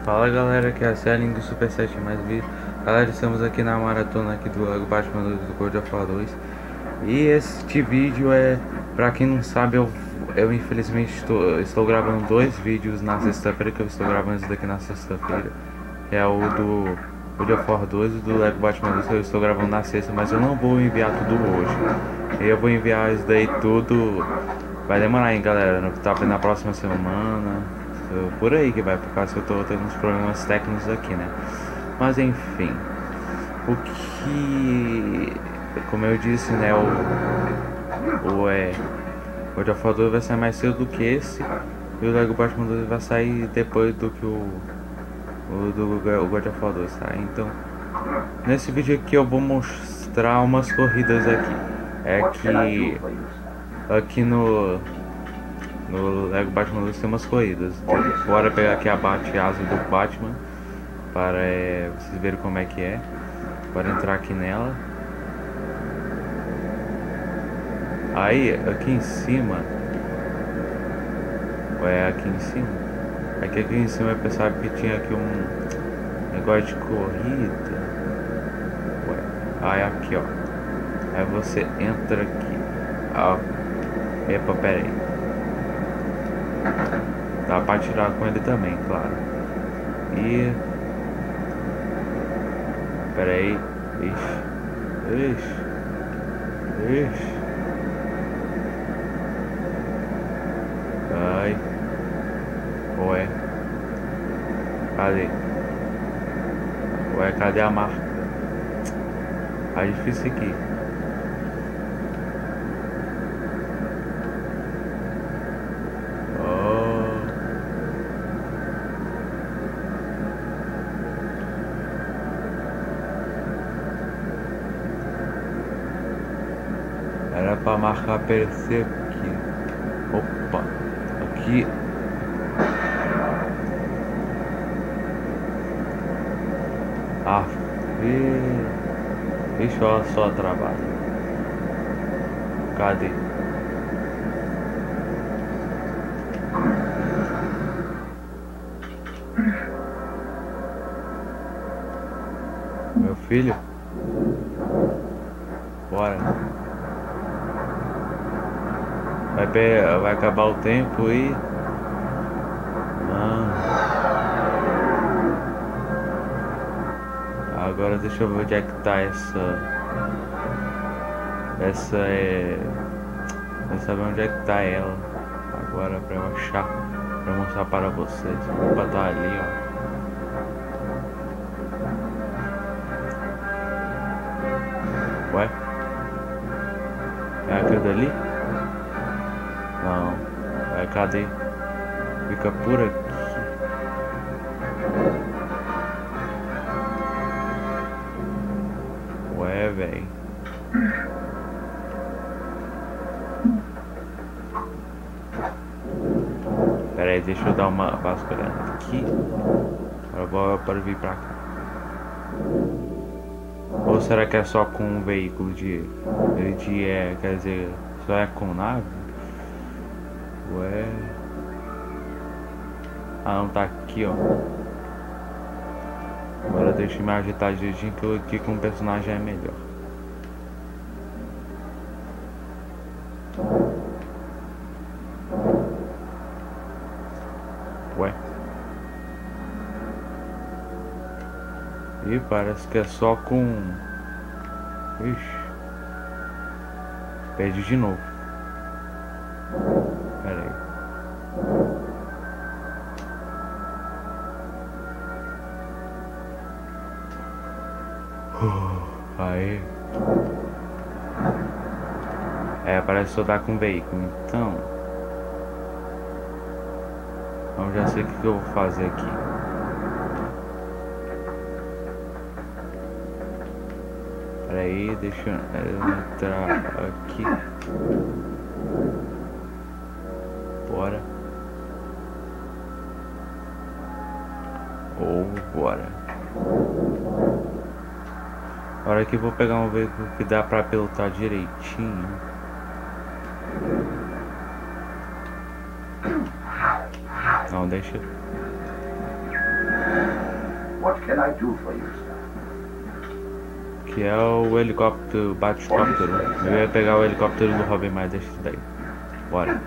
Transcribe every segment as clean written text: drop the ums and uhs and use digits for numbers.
Fala galera, que é a Selling do Super 7 mais vídeo. Galera, estamos aqui na maratona aqui do Lego Batman do God of War 2. E este vídeo é, pra quem não sabe, eu infelizmente estou gravando dois vídeos na sexta-feira, que eu estou gravando isso daqui na sexta-feira. É o do God of War 2 e do Lego Batman 2 que eu estou gravando na sexta, mas eu não vou enviar tudo hoje. Eu vou enviar isso daí tudo, vai demorar, hein galera, tá na próxima semana. Por aí que vai, por causa que eu tô tendo uns problemas técnicos aqui, né? Mas enfim, o que, como eu disse, né, o God of War 2 vai sair mais cedo do que esse, e o Lego Batman 2 vai sair depois do que o God of War 2, tá? Então, nesse vídeo aqui eu vou mostrar umas corridas aqui. É que aqui no Lego Batman 2 tem umas corridas. Bora pegar aqui a bate-asa do Batman para vocês verem como é que é. Bora entrar aqui nela. Aí, aqui em cima. Aqui em cima? É que aqui em cima eu pensava que tinha aqui um negócio de corrida. Aí aqui, ó. Aí você entra aqui. Ó. Epa, pera aí. Dá pra tirar com ele também, claro. E... pera aí. Ixi. Ai. Ué. Cadê? Ué, cadê a marca? Tá difícil aqui. Era pra marcar aparecer aqui. Opa, aqui. Ah, deixa eu só trabalho. Cadê? Meu filho? Bora. Vai acabar o tempo e... Agora deixa eu ver onde é que tá Vou saber onde é que tá ela. Agora pra eu achar, pra mostrar para vocês. Opa, tá ali, ó. Ué? É aquilo dali? Não. Cadê? Fica por aqui. Ué, velho. Pera aí, deixa eu dar uma vasculhada aqui. Agora para vir pra cá. Ou será que é só com um veículo quer dizer, só é com nave? Ué. Ah, não, tá aqui, ó. Agora deixa eu me agitar direitinho, que aqui com o personagem é melhor. Ué. Ih, parece que é só com... Ixi. Perdi de novo. Pera aí. Aí. Parece que só dá com veículo. Então eu já sei o que eu vou fazer aqui. Pera aí, deixa eu entrar aqui. Bora. Bora. Agora que eu vou pegar um veículo que dá pra pilotar direitinho. Não, deixa. What can I do for you, sir? Que é o helicóptero, Batiscóptero. Eu ia pegar o helicóptero do Robin, mas deixa isso daí. Bora.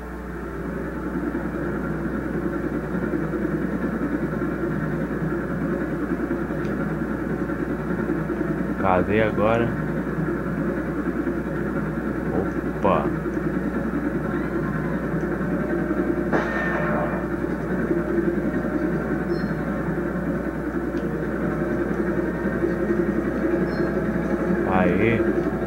Cadê agora? Opa! Aê!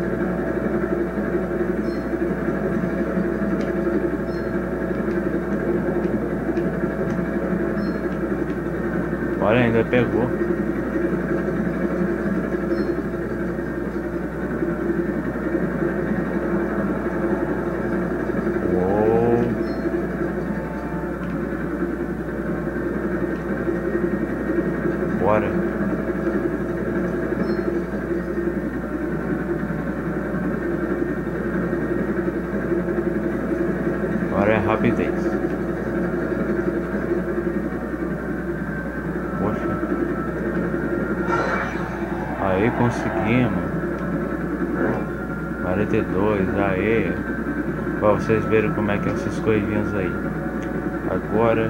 Olha, ainda pegou. Uou! Bora! Agora é rapidez. Poxa. Aí conseguimos. 42, aê. Pra vocês verem como é que é essas coisinhas aí. Agora.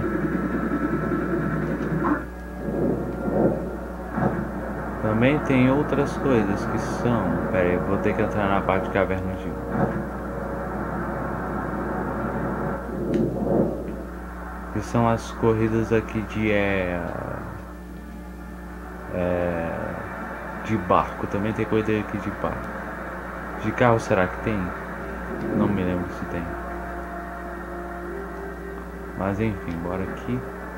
Também tem outras coisas que são. Pera aí, vou ter que entrar na parte de caverna de. Que são as corridas aqui de barco. Também tem corrida aqui de barco. De carro será que tem? Não me lembro se tem. Mas enfim, bora aqui.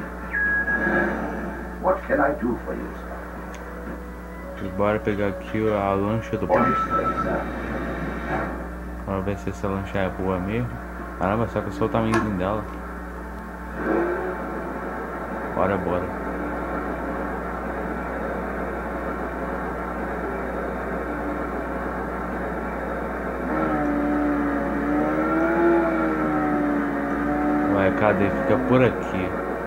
What can I do for you, sir? E bora pegar aqui a lancha do barco. Bora ver se essa lancha é boa mesmo. Caramba, só que eu sou o tamanho dela. Bora, bora. Ué, cadê? Fica por aqui.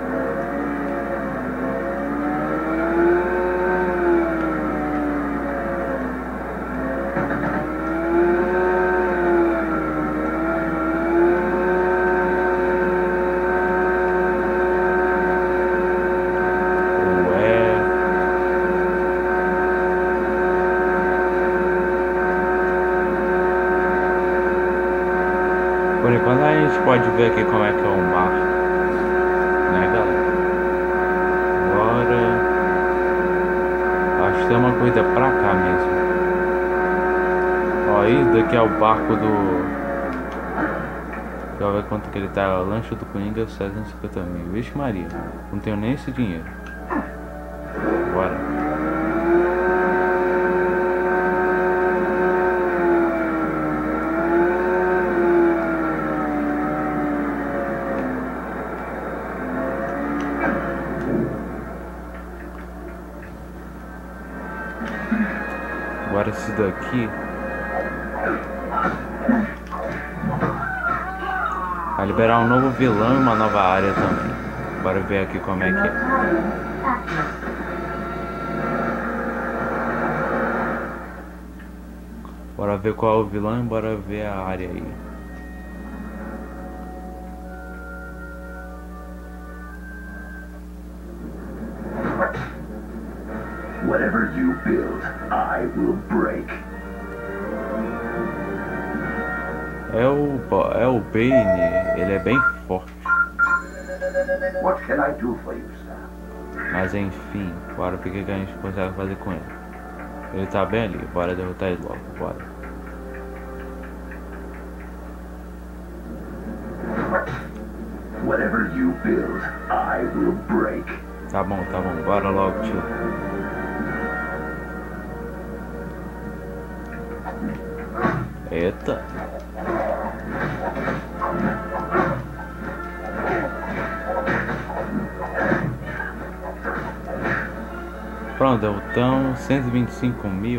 Por enquanto a gente pode ver aqui como é que é o mar, né, galera? Agora acho que tem uma coisa pra cá mesmo. Ó, isso daqui é o barco do. Deixa eu ver quanto que ele tá. A lancha do Coringa 750 mil. Vixe Maria, não tenho nem esse dinheiro. Bora. Agora esse daqui vai liberar um novo vilão e uma nova área também. Bora ver aqui como é que é. Bora ver qual é o vilão e bora ver a área aí. Whatever you build, I will break. É o Bane, ele é bem forte. What can I do for you, sir? Mas enfim, bora ver o que a gente consegue fazer com ele. Ele tá bem ali, bora derrotar ele logo, bora. Whatever you build, I will break. Tá bom, bora logo, tio. Eita. Pronto, então 125 mil.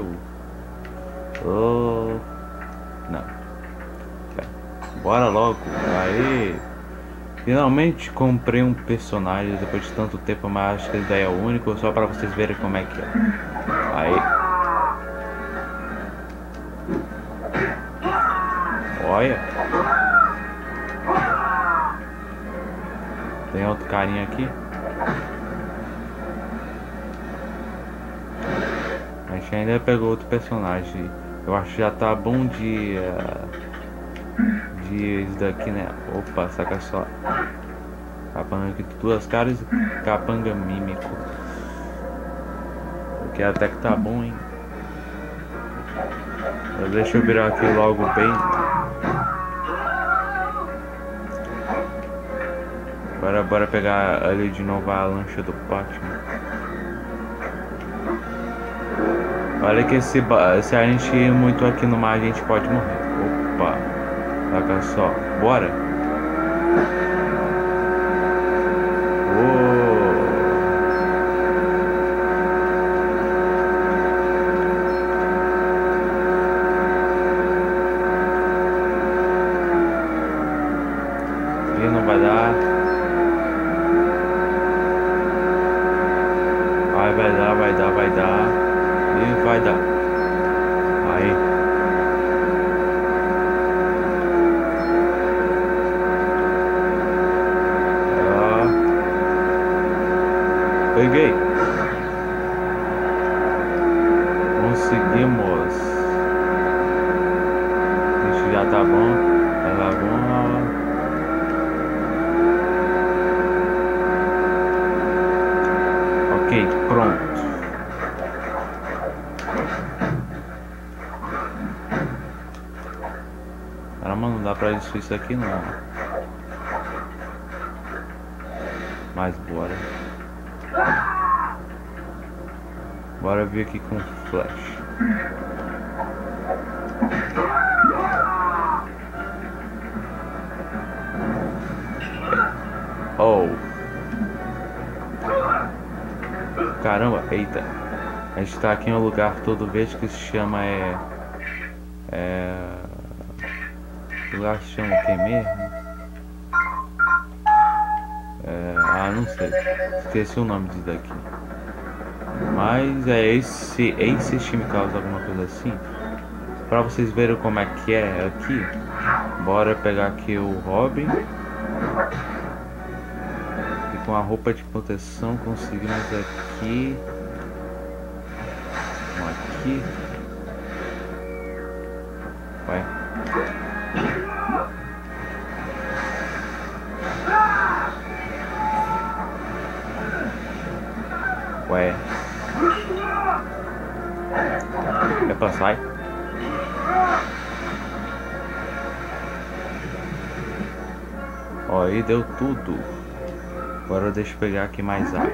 Oh, não. Bora logo. Aí. Finalmente comprei um personagem depois de tanto tempo, mas acho que ele daí é o único, só pra vocês verem como é que é. Aí. Olha. Tem outro carinha aqui. A gente ainda pegou outro personagem. Eu acho que já tá bom de isso daqui, né? Opa, saca só. Capanga aqui, duas caras, capanga mímico. Porque até que tá bom, hein? Deixa eu virar aqui logo bem. Bora pegar ali de novo a lancha do Batman. Olha que se a gente ir muito aqui no mar, a gente pode morrer. Opa, saca só, bora. E não vai dar. Vai dar. E vai dar. Aí. Peguei. Conseguimos. Isso já tá bom. Tá bom. Ok, pronto. Caramba, não dá pra destruir isso aqui não. Mas bora. Bora vir aqui com flash. Oh. Caramba, eita. A gente tá aqui em um lugar todo verde que se chama o lugar se chama o que mesmo? Não sei. Esqueci o nome disso daqui. Mas esse time causa alguma coisa assim. Pra vocês verem como é que é aqui. Bora pegar aqui o Robin. E com a roupa de proteção conseguimos aqui. Aqui. Vai. Ué. É pra sair? Ó, aí deu tudo. Agora deixa eu pegar aqui mais água.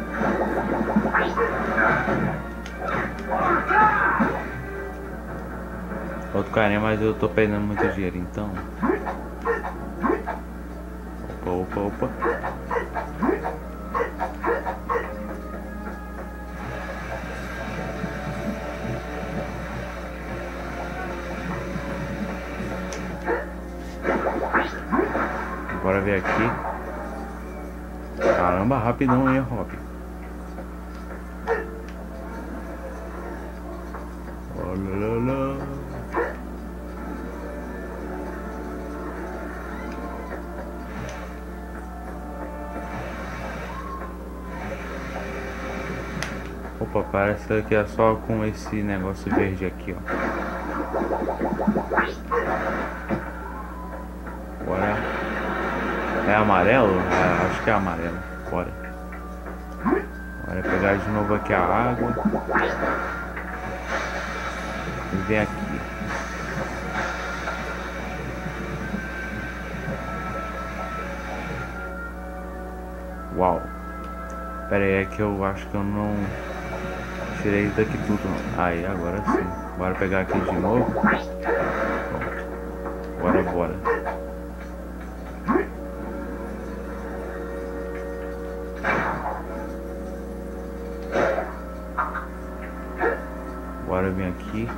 Outro carinha, mas eu tô perdendo muito dinheiro, então. Opa. Bora ver aqui. Caramba, rapidão, hein, Rob. Olha. Opa, parece que é só com esse negócio verde aqui, ó. Bora. É amarelo? Acho que é amarelo. Bora. Bora pegar de novo aqui a água. E vem aqui. Uau. Pera aí, é que eu acho que eu não tirei isso daqui tudo. Aí, agora sim. Bora pegar aqui de novo. Pronto. Bora. Bora vir aqui.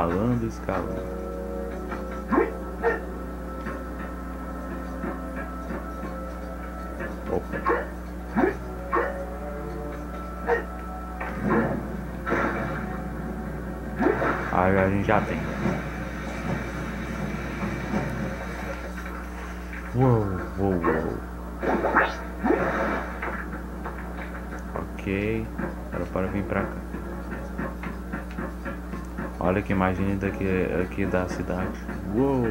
Escalando. Aí a gente já tem. Uou, uou, uou. Ok. Agora para vir pra cá. Olha que imagem aqui da cidade. Uou.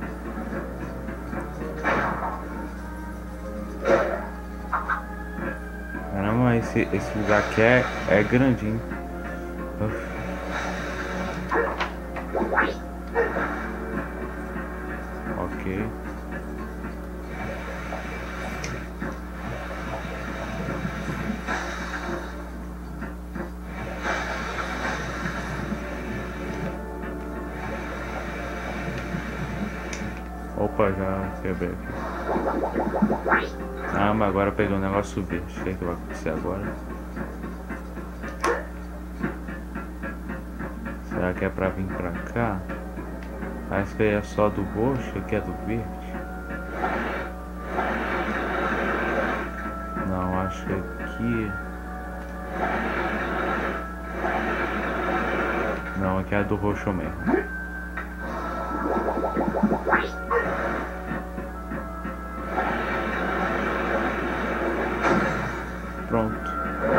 Caramba, esse lugar aqui é grandinho. Uf. Ok. Opa, já quebrei aqui. Ah, mas agora peguei um negócio verde. O que é que vai acontecer agora? Será que é pra vir pra cá? Acho que é só do roxo, aqui é do verde. Não, acho que aqui... Não, aqui é do roxo mesmo. Pronto.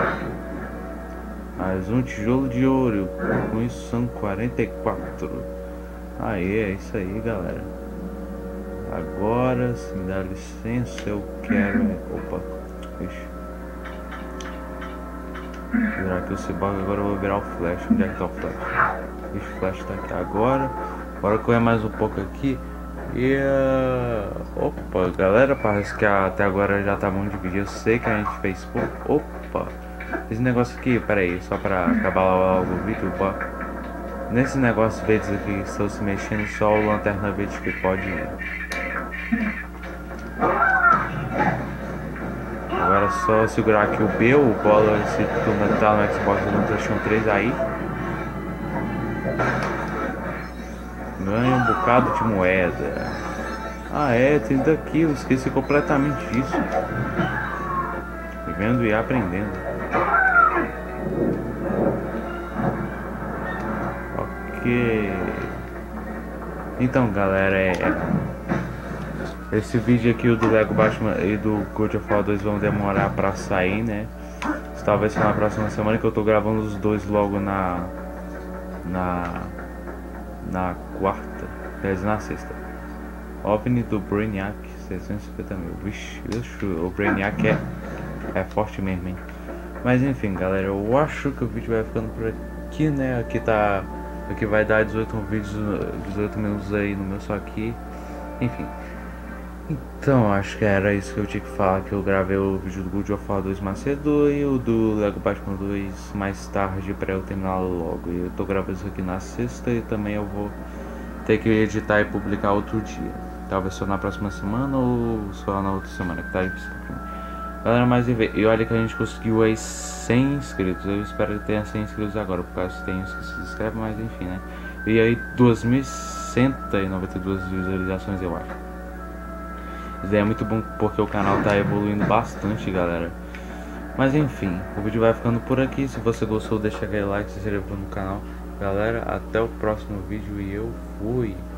Mais um tijolo de ouro. Com isso são 44. Aí, é isso aí, galera. Agora, se me dá licença, eu quero... Opa. Ixi. Virar aqui o ciborgue, agora eu vou virar o flash. Onde é que tá o flash? Ixi, o flash tá aqui agora. Bora correr mais um pouco aqui. E opa, galera, parece que até agora já tá bom de vídeo. Eu sei que a gente fez pouco. Opa, esse negócio aqui, pera aí, só pra acabar logo o vídeo. Opa. Nesse negócio verdes aqui, estou se mexendo, só o lanterna verde que pode ir. Agora é só segurar aqui o B, o bola, se tu tá no Xbox no PlayStation 3 aí. Ganha um bocado de moeda. Ah é, 30 quilos, esqueci completamente disso. Vivendo e aprendendo. Ok. Então galera, esse vídeo aqui, o do Lego Batman e do God of War 2 vão demorar pra sair, né? Talvez na próxima semana, que eu tô gravando os dois logo na quarta, quer dizer, na sexta. OVNI do Brainiac, 650 mil. Vixe, o Brainiac é forte mesmo, hein? Mas enfim, galera, eu acho que o vídeo vai ficando por aqui, né? Aqui vai dar 18 minutos aí no meu, só aqui. Enfim. Então, acho que era isso que eu tinha que falar, que eu gravei o vídeo do God of War 2 mais cedo e o do Lego Batman 2 mais tarde pra eu terminar logo. E eu tô gravando isso aqui na sexta e também eu vou ter que editar e publicar outro dia. Talvez só na próxima semana ou só na outra semana, que tá difícil pra mim. Galera, mas e olha que a gente conseguiu aí 100 inscritos. Eu espero que tenha 100 inscritos agora, por causa que tem uns que se inscrevem, mas enfim, né? E aí 2.192 visualizações, eu acho. Isso é muito bom porque o canal tá evoluindo bastante, galera. Mas enfim, o vídeo vai ficando por aqui. Se você gostou, deixa aquele like, se inscreva no canal. Galera, até o próximo vídeo e eu fui.